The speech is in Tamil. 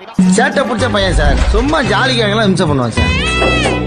சேட்டை பிடிச்ச பையன் சார். சும்மா ஜாலிக்காகலாம் இம்சை பண்ணுவான் சார்.